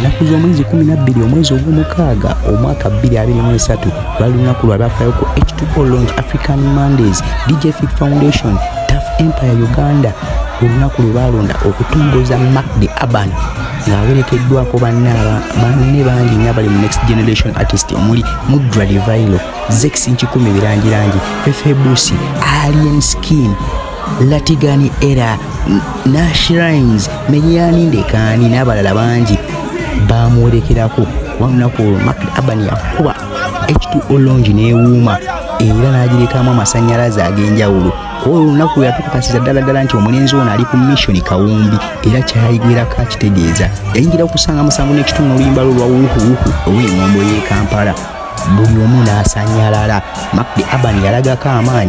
ennaku z'omwezi 12 omwezi ogw'omukaaga omwaka 2023 lwali lunaku lwabafaayo ku H2O Launch African Mondays DJ Fit Foundation Tough Empire Uganda olunaku lwe balonda okutongoza Mark the Urban ng'awerekeddwako banne bangi nnyo abali mu Next Generation Artist omuli Mudra Revailo, Zex Nchikumi Birangirangi, Fefe Busi, Alien Skin, Latigani Era, Nash Rhymes, Menyani Ndekani n'abalala bangi bamuwerekerako. Walunaku Mark the Urban yakuba H2O Lounge n'ewuuma era n'agirekamu amasannyalaze ag'enjawulo. Olunaku yatukakasiza ddala nti omulenzi ono ali ku mission Kawumbi era kyayigirako akitegeeza. Yayingira okusanga musango n'ekitundu oluyimba lwe lwa wuhuwuhu ow'engombo y'e Kampala. Buli omu n'asanyalala. Mark the Urban yalagako amaanyi.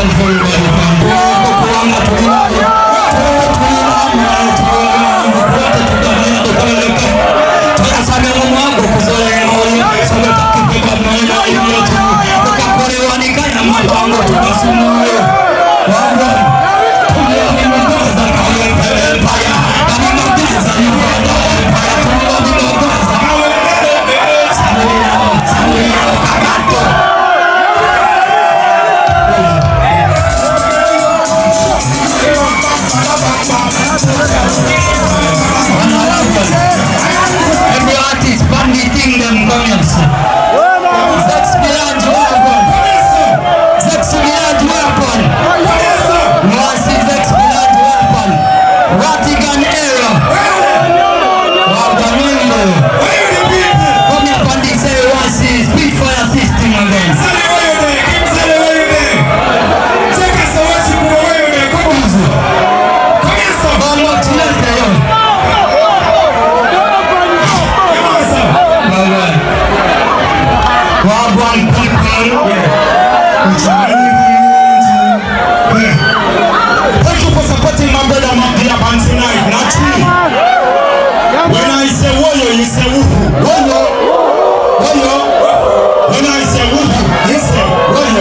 Thank you for supporting my brother Mambia Band tonight. Naturally, when I say woyo, you say wuhu. Woyo, woyo. When I say wuhu, you say woyo.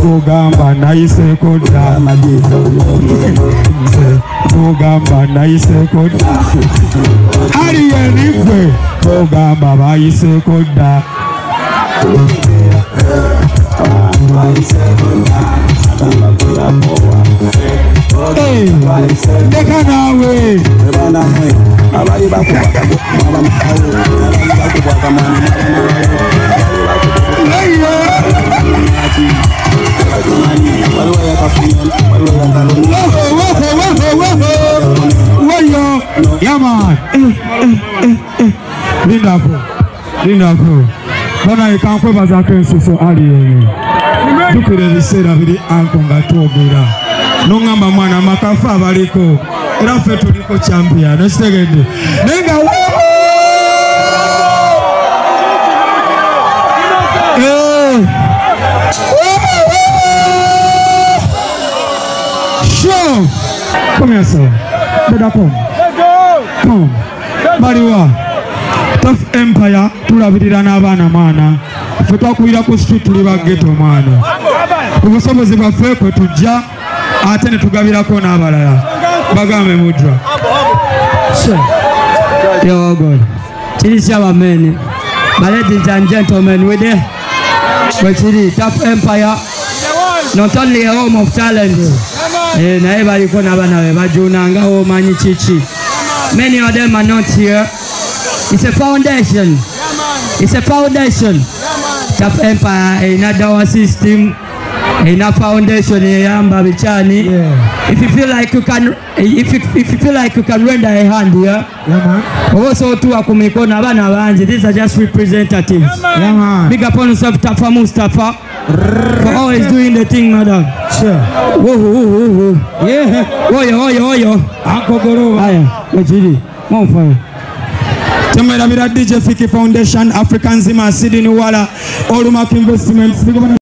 Kugamba naise koda Kugamba naise koda Ariye nikwe Kugamba baise koda Hey, neka nawe Lindako Bana ikankwe bazake nsuso ali Dukire bisera biri anko ngatogera Nongamba mwana makafa abaliko Era ffe tuliko champion Nesitegede Nenga Sure Come here sir Better come Come Bariwa Tough Empire tulabirira n'abaana maana ffe twakulira ku street tuli ba ghetto maana ku busobozi bwaffe kwe tujja ate ne tugabirako n'abalala bagambe mudra Yo God Chilisi abamene ladies and gentlemen with the Tough Empire not only a home of talent na everybody ko n'abaana be bajunanga omanyi chichi many of them are not here. It's a foundation. It's a foundation. Tough Empire in our system, in a foundation Yamba Bichani. If you feel like you can, if you feel like you can render a hand here, also to Akumikona Banavans, these are just representatives. Big up on yourself, Tafa Mustafa, for always doing the thing, madam. Sure. Whoa. Yeah. Oyo. Uncle Goro. Aya, wajiri. More fire. Temera Bira DJ Fiki Foundation, African Zima, Sydney Wala, Olumak Investments.